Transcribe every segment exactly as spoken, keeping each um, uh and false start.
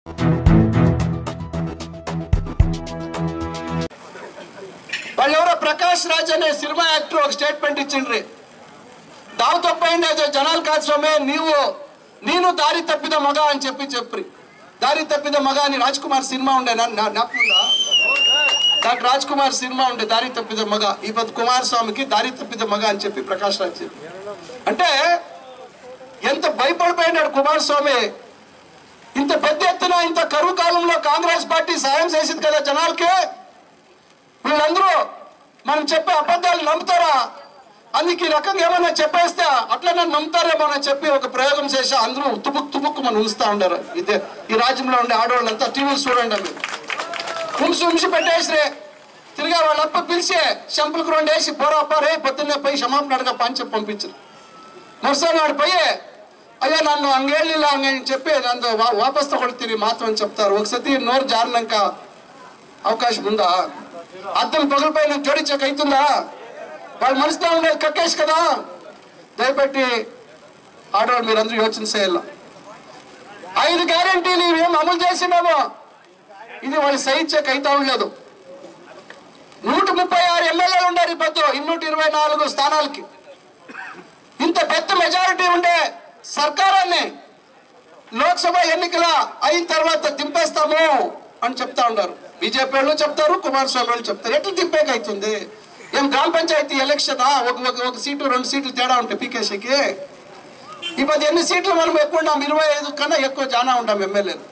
వాళ్ళు ఎవరో ప్రకాష్ రాజ్ అనే సినిమా యాక్టర్ ఒక స్టేట్మెంట్ ఇచ్చిండ్రి. దావు తప్పైంది అదే జనాలు కాదు స్వామి, నీవు నేను దారి తప్పిద మగ అని చెప్పి చెప్పి దారి తప్పిద మగ అని రాజ్ కుమార్ సినిమా ఉండే నాకుందా డాక్టర్ రాజ్ కుమార్ సినిమా ఉండే దారి తప్పిద మగ. ఈ పొద్దు కుమారస్వామికి దారి తప్పిద మగ అని చెప్పి ప్రకాష్ రాజ్ అంటే ఎంత భయపడిపోయినాడు కుమారస్వామి. ఇంత పెద్ద ఎత్తున ఇంత కరువు కాలంలో కాంగ్రెస్ పార్టీ సాయం చేసింది కదా జనాలకి. వీళ్ళందరూ మనం చెప్పే అబద్ధాలు నమ్ముతారా? అందుకు ఈ రకంగా ఏమన్నా చెప్పేస్తే అట్లా నన్ను నమ్ముతారేమో అని చెప్పి ఒక ప్రయోగం చేసి అందరూ తుపుక్ తుపుక్ మనం ఉంచుతా ఉంటారు. ఇదే ఈ రాజ్యంలో ఉండే ఆడవాళ్ళంతా టీవీలు చూడండి, అవి ఉంచి ఉంచి పెట్టేసిరే తిరిగా వాళ్ళప్ప పిలిచి షంపులకు రెండు వేసి పోరాపా రే పొద్దున్నే పోయి క్షమాపణ అడగ పంచి పంపించరు. మరుసటి నాడు పోయి అయ్యా నన్ను అంగేళ్ళిలా అంగని చెప్పి నన్ను వాపస్ కొడుతుంది మాత్రం అని చెప్తారు. ఒకసారి నోరు జారినాక అవకాశం ఉందా? అద్దం పగిలిపోయిన జోడించక అవుతుందా? వాళ్ళు మనసులో ఉండేది కక్కేసి కదా. దయపెట్టి ఆడవాళ్ళు మీరందరూ యోచన చేయాల. ఐదు గ్యారెంటీలు ఏం అమలు చేసినామో ఇది వాళ్ళు సహించక అయితా ఉండలేదు. నూట ముప్పై ఆరు ఎమ్మెల్యేలు ఉన్నారు ఈ పొద్దు ఇన్నూట ఇరవై నాలుగు స్థానాలకి. ఇంత పెద్ద మెజారిటీ ఉండే సర్కారాన్ని లోక్సభ ఎన్నికల అయిన తర్వాత దింపేస్తాము అని చెప్తా ఉన్నారు. బీజేపీ వాళ్ళు చెప్తారు, కుమారస్వామి వాళ్ళు చెప్తారు. ఎట్లా దింపేక అవుతుంది? ఏం గ్రామ పంచాయతీ ఎలక్షన్ ఒక ఒక సీటు రెండు సీట్లు తేడా ఉంటాయి పీకేసీకి. ఈ పది ఎన్ని సీట్లు మనం ఎక్కువ ఉంటాం? ఇరవై ఐదు కన్నా ఎక్కువ జానా ఉంటాం ఎమ్మెల్యేలు.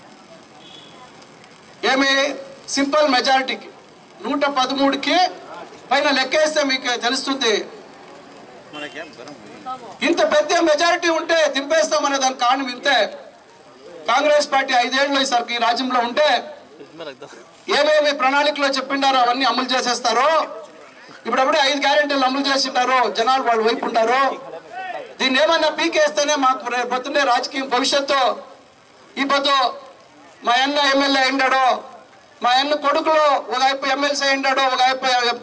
ఏమి సింపుల్ మెజారిటీకి నూట పదమూడుకి పైన లెక్కేస్తే మీకు తెలుస్తుంది. ఇంత పెద్ద మెజారిటీ ఉంటే దింపేస్తామనే దానికి కారణం ఇంతే. కాంగ్రెస్ పార్టీ ఐదేళ్ళు ఈసారికి ఈ రాజ్యంలో ఉంటే ఏమేమి ప్రణాళికలో చెప్పిండారో అవన్నీ అమలు చేసేస్తారో. ఇప్పుడప్పుడే ఐదు గ్యారెంటీలు అమలు చేసింటారు, జనాలు వాళ్ళు వైపు ఉంటారు. దీన్ని ఏమన్నా పీకేస్తేనే మాకు పొద్దున్నే రాజకీయ భవిష్యత్తు. ఈ పొద్దు మా అన్న ఎమ్మెల్యే అయిండాడో, మా అన్న కొడుకులో ఒక వైపు ఎమ్మెల్సీ అయిండాడో, ఒక వైపు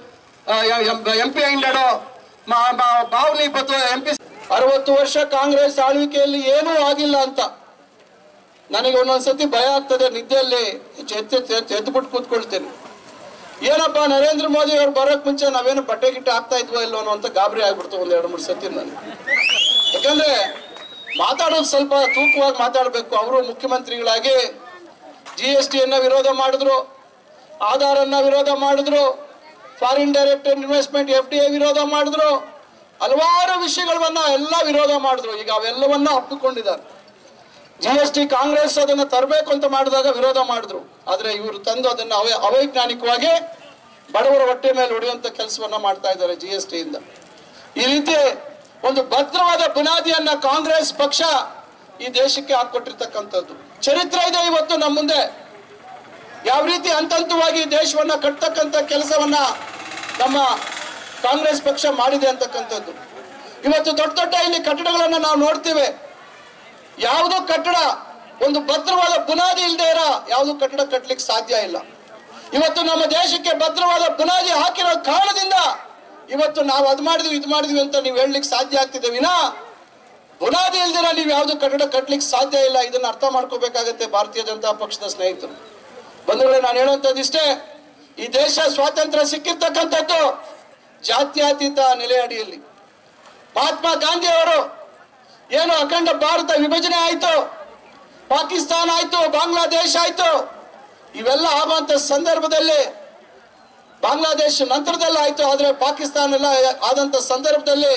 ಎಂಪಿ ಅయింಡಾಡೋ ಮಾ ಬಾವನಿ ಬತ್ತು ಎಂಪಿ ಅರವತ್ತು ವರ್ಷ ಕಾಂಗ್ರೆಸ್ ಆಳ್ವಿಕೆಯಲ್ಲಿ ಏನೂ ಆಗಿಲ್ಲ ಅಂತ ನನಗೆ ಒಂದೊಂದ್ಸತಿ ಭಯ ಆಗ್ತದೆ. ನಿದ್ದೆಯಲ್ಲಿ ಎದ್ದುಬಿಟ್ಟು ಕೂತ್ಕೊಳ್ತೇನೆ. ಏನಪ್ಪ ನರೇಂದ್ರ ಮೋದಿ ಅವರು ಬರೋಕ್ ಮುಂಚೆ ನಾವೇನು ಬಟ್ಟೆ ಗಿಟ್ಟೆ ಆಗ್ತಾ ಇದ್ವೋ ಇಲ್ಲೋ ಅನ್ನೋ ಗಾಬರಿ ಆಗ್ಬಿಡ್ತು ಒಂದ್ ಎರಡು ಮೂರು ಸತಿ ನನಗೆ. ಯಾಕಂದ್ರೆ ಮಾತಾಡೋದು ಸ್ವಲ್ಪ ತೂಕವಾಗಿ ಮಾತಾಡಬೇಕು. ಅವರು ಮುಖ್ಯಮಂತ್ರಿಗಳಾಗಿ ಜಿ ಎಸ್ ಟಿ ಅನ್ನ ವಿರೋಧ ಮಾಡಿದ್ರು, ಆಧಾರ್ ಅನ್ನ ವಿರೋಧ ಮಾಡಿದ್ರು, foreign direct investment F D I ವಿರೋಧ ಮಾಡಿದ್ರು, ಹಲವಾರು ವಿಷಯಗಳನ್ನ ಎಲ್ಲ ವಿರೋಧ ಮಾಡಿದ್ರು. ಈಗ ಅವೆಲ್ಲವನ್ನ ಒಪ್ಪಿಕೊಂಡಿದ್ದಾರೆ. ಜಿ ಎಸ್ ಟಿ ಕಾಂಗ್ರೆಸ್ ಅದನ್ನ ತರಬೇಕು ಅಂತ ಮಾಡಿದಾಗ ವಿರೋಧ ಮಾಡಿದ್ರು. ಆದ್ರೆ ಇವರು ತಂದು ಅದನ್ನ ಅವೈಜ್ಞಾನಿಕವಾಗಿ ಬಡವರ ಹೊಟ್ಟೆ ಮೇಲೆ ಹೊಡೆಯುವಂತ ಕೆಲಸವನ್ನ ಮಾಡ್ತಾ ಇದ್ದಾರೆ ಜಿ ಎಸ್ ಟಿ ಇಂದ. ಈ ರೀತಿ ಒಂದು ಭದ್ರವಾದ ಬುನಾದಿಯನ್ನ ಕಾಂಗ್ರೆಸ್ ಪಕ್ಷ ಈ ದೇಶಕ್ಕೆ ಹಾಕೊಟ್ಟಿರ್ತಕ್ಕಂಥದ್ದು ಚರಿತ್ರೆ ಇದೆ. ಇವತ್ತು ನಮ್ಮ ಮುಂದೆ ಯಾವ ರೀತಿ ಹಂತ ಹಂತವಾಗಿ ದೇಶವನ್ನ ಕಟ್ಟತಕ್ಕಂಥ ಕೆಲಸವನ್ನ ನಮ್ಮ ಕಾಂಗ್ರೆಸ್ ಪಕ್ಷ ಮಾಡಿದೆ ಅಂತಕ್ಕಂಥದ್ದು. ಇವತ್ತು ದೊಡ್ಡ ದೊಡ್ಡ ಇಲ್ಲಿ ಕಟ್ಟಡಗಳನ್ನ ನಾವು ನೋಡ್ತೀವಿ. ಯಾವುದೋ ಕಟ್ಟಡ ಒಂದು ಭದ್ರವಾದ ಬುನಾದಿ ಇಲ್ಲದೆ ಇರೋ ಯಾವುದು ಕಟ್ಟಡ ಕಟ್ಟಲಿಕ್ಕೆ ಸಾಧ್ಯ ಇಲ್ಲ. ಇವತ್ತು ನಮ್ಮ ದೇಶಕ್ಕೆ ಭದ್ರವಾದ ಬುನಾದಿ ಹಾಕಿರೋ ಕಾರಣದಿಂದ ಇವತ್ತು ನಾವು ಅದು ಮಾಡಿದ್ವಿ ಇದು ಮಾಡಿದ್ವಿ ಅಂತ ನೀವು ಹೇಳಲಿಕ್ಕೆ ಸಾಧ್ಯ ಆಗ್ತಿದೆ ವಿನಾ ಬುನಾದಿ ಇಲ್ದಿರ ನೀವು ಯಾವುದು ಕಟ್ಟಡ ಕಟ್ಟಲಿಕ್ಕೆ ಸಾಧ್ಯ ಇಲ್ಲ. ಇದನ್ನ ಅರ್ಥ ಮಾಡ್ಕೋಬೇಕಾಗತ್ತೆ ಭಾರತೀಯ ಜನತಾ ಪಕ್ಷದ ಸ್ನೇಹಿತರು. ಬಂಧುಗಳೇ, ನಾನು ಹೇಳುವಂಥದ್ದಿಷ್ಟೇ, ಈ ದೇಶ ಸ್ವಾತಂತ್ರ್ಯ ಸಿಕ್ಕಿರ್ತಕ್ಕಂಥದ್ದು ಜಾತ್ಯತೀತ ನೆಲೆ ಅಡಿಯಲ್ಲಿ. ಮಹಾತ್ಮ ಗಾಂಧಿ ಅವರು ಏನು ಅಖಂಡ ಭಾರತ ವಿಭಜನೆ ಆಯ್ತು, ಪಾಕಿಸ್ತಾನ ಆಯ್ತು, ಬಾಂಗ್ಲಾದೇಶ ಆಯ್ತು, ಇವೆಲ್ಲ ಆಗುವಂತ ಸಂದರ್ಭದಲ್ಲಿ ಬಾಂಗ್ಲಾದೇಶ ನಂತರದಲ್ಲಿ ಆಯ್ತು. ಆದ್ರೆ ಪಾಕಿಸ್ತಾನ ಎಲ್ಲ ಆದಂತ ಸಂದರ್ಭದಲ್ಲಿ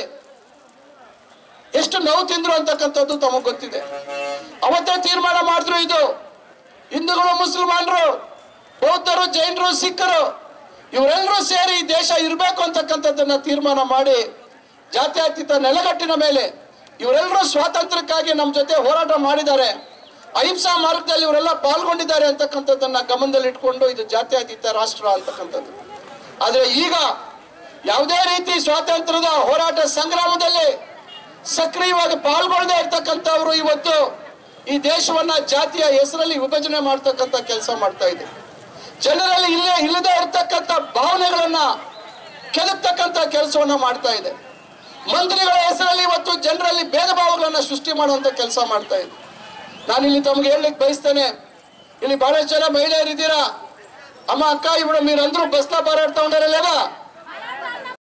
ಎಷ್ಟು ನೋವು ತಿಂದ್ರು ಅಂತಕ್ಕಂಥದ್ದು ತಮಗೆ ಗೊತ್ತಿದೆ. ಅವತ್ತೇ ತೀರ್ಮಾನ ಮಾಡಿದ್ರು, ಇದು ಹಿಂದೂಗಳು, ಮುಸಲ್ಮಾನರು, ಬೌದ್ಧರು, ಜೈನರು, ಸಿಖ್ಖರು ಇವರೆಲ್ಲರೂ ಸೇರಿ ಈ ದೇಶ ಇರಬೇಕು ಅಂತಕ್ಕಂಥದ್ದನ್ನ ತೀರ್ಮಾನ ಮಾಡಿ ಜಾತ್ಯತೀತ ನೆಲೆಗಟ್ಟಿನ ಮೇಲೆ ಇವರೆಲ್ಲರೂ ಸ್ವಾತಂತ್ರ್ಯಕ್ಕಾಗಿ ನಮ್ಮ ಜೊತೆ ಹೋರಾಟ ಮಾಡಿದ್ದಾರೆ. ಅಹಿಂಸಾ ಮಾರ್ಗದಲ್ಲಿ ಇವರೆಲ್ಲ ಪಾಲ್ಗೊಂಡಿದ್ದಾರೆ ಅಂತಕ್ಕಂಥದ್ದನ್ನ ಗಮನದಲ್ಲಿ ಇಟ್ಕೊಂಡು ಇದು ಜಾತ್ಯತೀತ ರಾಷ್ಟ್ರ ಅಂತಕ್ಕಂಥದ್ದು. ಆದ್ರೆ ಈಗ ಯಾವುದೇ ರೀತಿ ಸ್ವಾತಂತ್ರ್ಯದ ಹೋರಾಟ ಸಂಗ್ರಾಮದಲ್ಲಿ ಸಕ್ರಿಯವಾಗಿ ಪಾಲ್ಗೊಳ್ಳದೆ ಇರ್ತಕ್ಕಂಥವ್ರು ಇವತ್ತು ಈ ದೇಶವನ್ನ ಜಾತಿಯ ಹೆಸರಲ್ಲಿ ವಿಭಜನೆ ಮಾಡ್ತಕ್ಕಂಥ ಕೆಲಸ ಮಾಡ್ತಾ ಇದೆ. ಜನರಲ್ಲಿ ಇಲ್ಲೇ ಇಲ್ಲದೆ ಇರ್ತಕ್ಕಂಥ ಭಾವನೆಗಳನ್ನ ಕೆದಕ್ತಕ್ಕಂಥ ಕೆಲಸವನ್ನ ಮಾಡ್ತಾ ಇದೆ. ಮಂತ್ರಿಗಳ ಹೆಸರಲ್ಲಿ ಇವತ್ತು ಜನರಲ್ಲಿ ಭೇದ ಭಾವಗಳನ್ನ ಸೃಷ್ಟಿ ಮಾಡುವಂತ ಕೆಲಸ ಮಾಡ್ತಾ ಇದೆ. ನಾನಿಲ್ಲಿ ತಮ್ಗೆ ಹೇಳಲಿಕ್ಕೆ ಬಯಸ್ತೇನೆ, ಇಲ್ಲಿ ಬಹಳಷ್ಟು ಜನ ಮಹಿಳೆಯರಿದ್ದೀರಾ. ಅಮ್ಮ ಅಕ್ಕ, ఇప్పుడు మీరందరూ బస్సులో పోరాడుతూ ఉన్నారా లేదా?